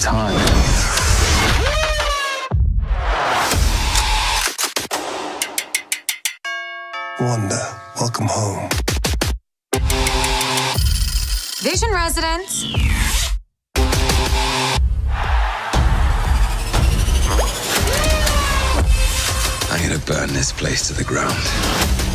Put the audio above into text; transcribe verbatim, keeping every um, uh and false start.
time. Wanda, welcome home. Vision residents. I'm gonna burn this place to the ground.